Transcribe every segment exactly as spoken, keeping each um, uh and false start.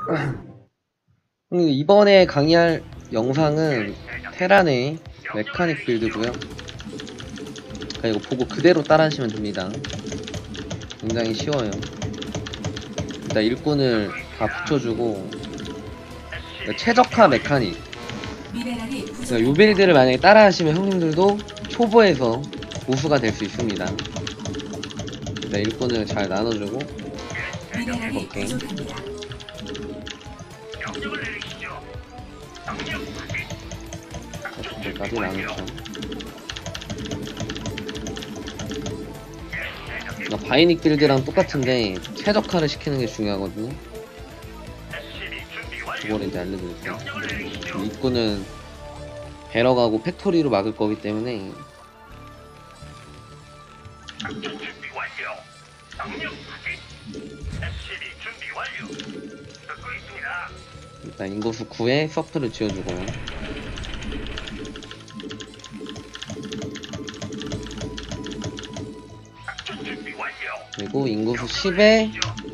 음, 이번에 강의할 영상은 테란의 메카닉 빌드고요. 그러니까 이거 보고 그대로 따라하시면 됩니다. 굉장히 쉬워요. 일단 일꾼을 다 붙여주고, 그러니까 최적화 메카닉. 그러니까 요 빌드를 만약에 따라하시면 형님들도 초보에서 고수가 될 수 있습니다. 일단 일꾼을 잘 나눠주고, 오케이. 여기까지 나누죠. 그러니까 바이닉 빌드랑 똑같은데 최적화를 시키는 게 중요하거든요. 그걸 이제 알려드릴게요. 입구는 배럭하고 팩토리로 막을 거기 때문에 일단 인구수 구에 서프를 지어주고, 그리고 인구수 십에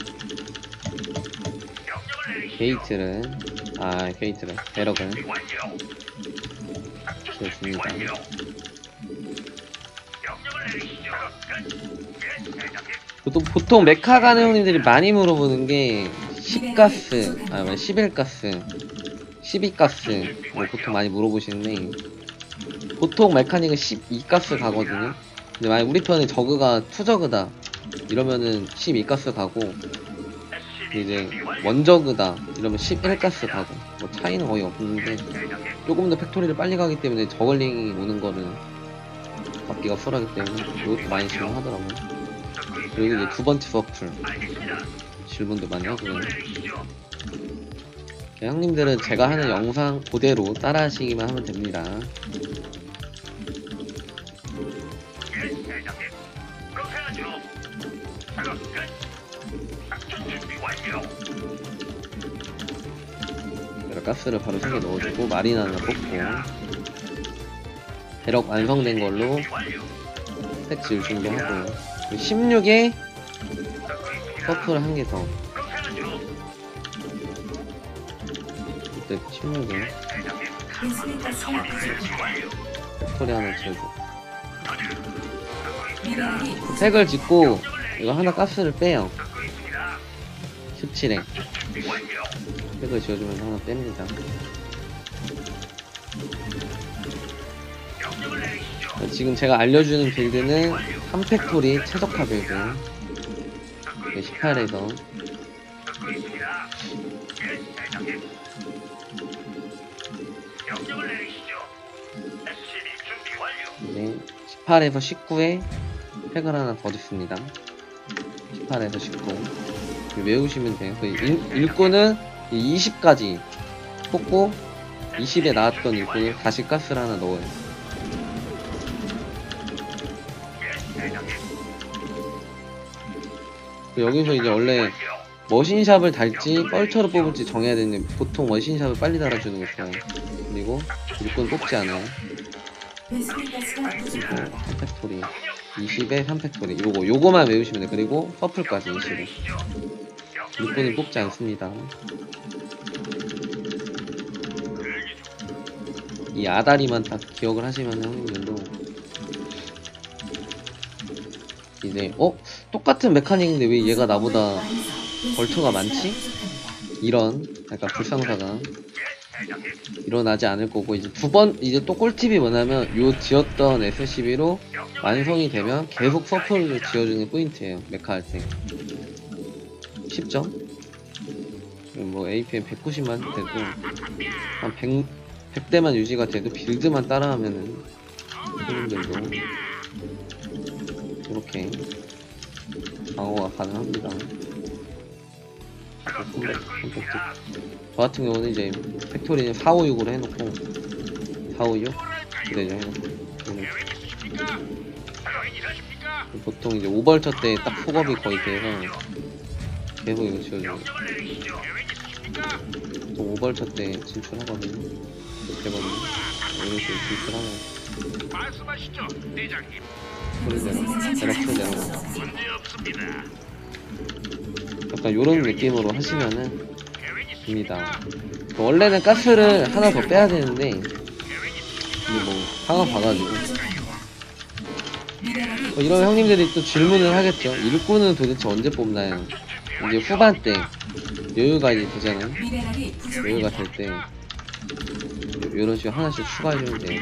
게이트를 아 게이트를 배럭을 지어줍니다. 보통, 보통 메카 가는 형님들이 많이 물어보는 게 십 가스, 아 십일 가스, 십이 가스 뭐 보통 많이 물어보시는데, 보통 메카닉은 십이 가스 가거든요. 근데 만약 우리 편에 저그가 투저그다 이러면은 십이 가스 가고, 이제 원저그다 이러면 십일 가스 가고, 뭐 차이는 거의 없는데 조금 더 팩토리를 빨리 가기 때문에 저글링이 오는 거를 막기가 수월하기 때문에 이것도 많이 질문하더라고요. 그리고 이제 두 번째 서플 질문도 많이 하고요. 형님들은 제가 하는 영상 그대로 따라 하시기만 하면 됩니다. 가스를 바로 세 개 넣어주고 마린 하나 뽑고, 배럭 완성된 걸로 스택 지을 정도 하고요. 십육에 서플 한 개 더. 이때 십육에 서플이 하나 지어주고, 색을 짓고 이거 하나 가스를 빼요. 십칠에 색을 지어주면서 하나 뺍니다. 지금 제가 알려주는 빌드는 삼 팩토리 최적화 빌드 십팔에서 네, 십팔에서 십구에 팩을 하나 더 짓습니다. 십팔에서 십구 외우시면 돼요. 일, 일꾼은 이십까지 뽑고 이십에 나왔던 일꾼을 다시 가스를 하나 넣어요. 여기서 이제 원래 머신샵을 달지 뻘처를 뽑을지 정해야 되는데 보통 머신샵을 빨리 달아주는 게 좋아요. 그리고 일꾼 뽑지 않아요. 그리고 삼 팩토리 이십에 삼 팩토리 요거 요거만 외우시면 돼요. 그리고 서플까지 이십에 일꾼을 뽑지 않습니다. 이 아다리만 딱 기억을 하시면 형님들도 이제 어? 똑같은 메카닉인데 왜 얘가 나보다 벌처가 많지? 이런 약간 불상사가 일어나지 않을 거고, 이제 두 번 이제 또 꿀팁이 뭐냐면 요 지었던 에스씨비로 완성이 되면 계속 서플을 지어주는 게 포인트예요. 메카 할 때 쉽죠? 뭐 에이피엠 백구십만 돼도 한 백, 백 대만 유지가 돼도 빌드만 따라하면은 손님들도 이렇게 방어가 가능합니다. 저 같은 경우는 이제 팩토리는 사오육으로 해놓고 사오육 그대로 해놓고 보통 이제 오벌처 때 딱 속업이 거의 돼서 계속 이거 지어줘요. 보통 오벌처 때 진출하거든요. 되거든요. 이런 식으로 진출하면 말씀하시죠, 대장님. 소리대로 대략 소리대로 약간 요런 느낌으로 하시면은 입니다. 원래는 가스를 하나 더 빼야 되는데 이게 뭐 상황 봐가지고 뭐 이런 형님들이 또 질문을 하겠죠. 일꾼은 도대체 언제 뽑나요? 이제 후반 때 여유가 이제 되잖아요. 여유가 될 때 이런 식으로 하나씩 추가해주면 돼요.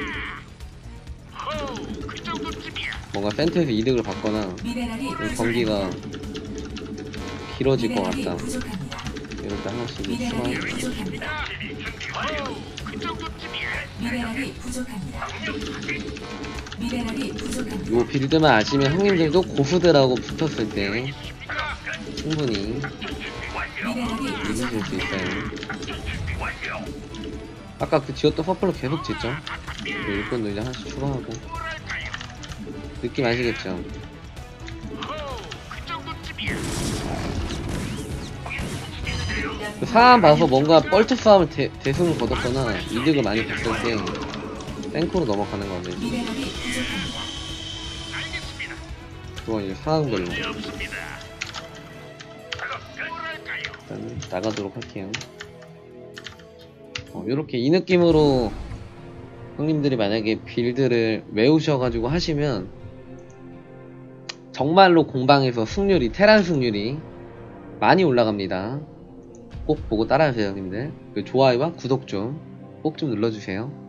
뭔가 센터에서 이득을 받거나 경기가 길어질 것 같다 이럴 때 하나씩 추가해주면 돼요. 미네랄이 부족합니다. 미네랄이 부족합니다. 요 빌드만 아시면 형님들도 고수들하고 붙었을 때 충분히 미네랄이 이기실 수 있어요. 아까 그 지었던 퍼플로 계속 짓죠. 그 일꾼도 이제 하나씩 추가하고. 느낌 아시겠죠? 그 상황 봐서 뭔가 뻘쭘 싸움을 대, 대승을 거뒀거나 이득을 많이 봤을 때 탱크로 넘어가는 거죠. 미네랄이 부족합니다. 그건 이제 상황별로 일단 나가도록 할게요. 어, 요렇게 이 느낌으로 형님들이 만약에 빌드를 외우셔가지고 하시면 정말로 공방에서 승률이, 테란 승률이 많이 올라갑니다. 꼭 보고 따라하세요 형님들. 그 좋아요와 구독 좀 꼭 좀 눌러주세요.